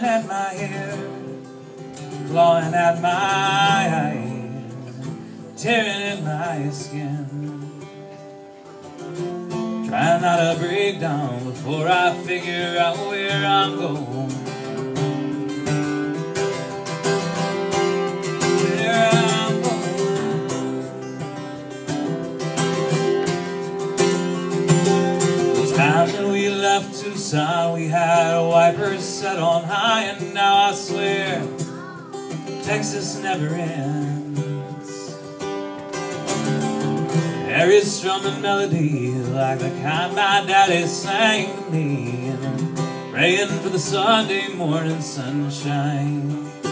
at my hair, clawing at my eyes, tearing at my skin. Trying not to break down before I figure out where I'm going. Where I'm going. The time that we left Tucson, we had wipers set on high, and now I swear Texas never ends. Harry's strumming melody like the kind my daddy sang to me, and I'm praying for the Sunday morning sunshine.